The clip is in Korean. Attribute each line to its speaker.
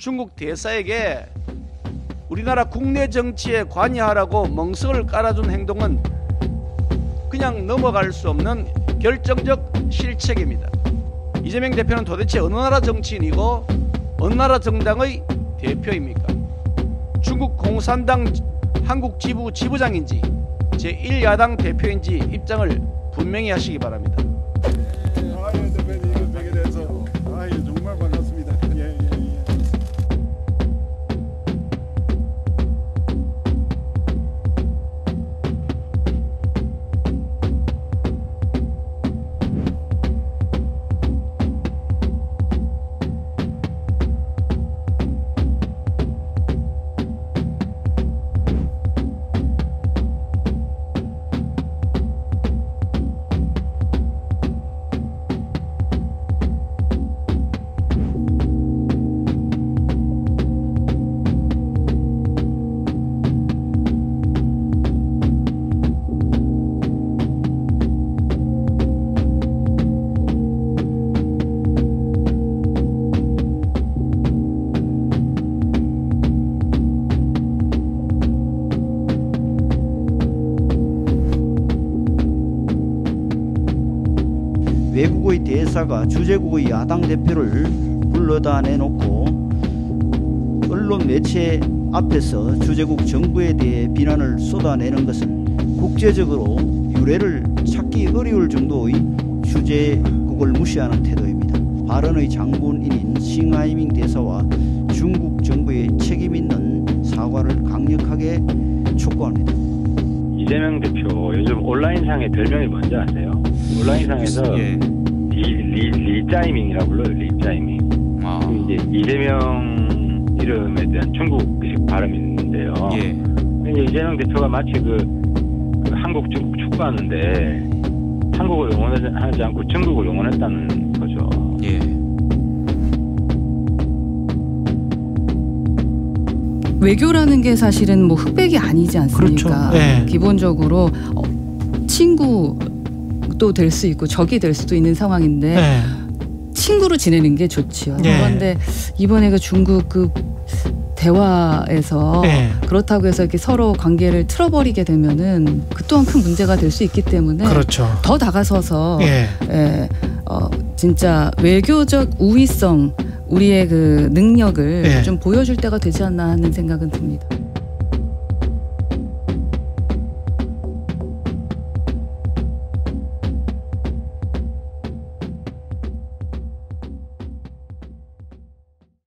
Speaker 1: 중국 대사에게 우리나라 국내 정치에 관여하라고 멍석을 깔아준 행동은 그냥 넘어갈 수 없는 결정적 실책입니다. 이재명 대표는 도대체 어느 나라 정치인이고 어느 나라 정당의 대표입니까? 중국 공산당 한국 지부 지부장인지 제1야당 대표인지 입장을 분명히 하시기 바랍니다.
Speaker 2: 대표님 이런 뵙게 돼서 정말 반갑습니다.
Speaker 3: 외국의 대사가 주재국의 야당 대표를 불러다 내놓고 언론 매체 앞에서 주재국 정부에 대해 비난을 쏟아내는 것은 국제적으로 유례를 찾기 어려울 정도의 주재국을 무시하는 태도입니다. 발언의 장본인인 싱하이밍 대사와 중국 정부의 책임 있는 사과를 강력하게 촉구합니다.
Speaker 4: 이재명 대표 요즘 온라인상의 별명이 뭔지 아세요? 온라인상에서 리짜이밍이라고 불러요. 리짜이밍. 이제 이재명 이름에 대한 중국식 발음이 있는데요. 이제 이재명 대표가 마치 그 한국 중국 축구하는데 한국을 응원하지 않고 중국을 응원했다는 거죠.
Speaker 5: 외교라는 게 사실은 뭐 흑백이 아니지 않습니까?
Speaker 6: 그렇죠.
Speaker 5: 기본적으로 친구도 될 수 있고 적이 될 수도 있는 상황인데 친구로 지내는 게 좋지요. 그런데 이번에 그 중국 그 대화에서 그렇다고 해서 이렇게 서로 관계를 틀어버리게 되면은 그 또한 큰 문제가 될 수 있기 때문에 더 다가서서 진짜 외교적 우위성 우리의 그 능력을 좀 보여줄 때가 되지 않나 하는 생각은 듭니다.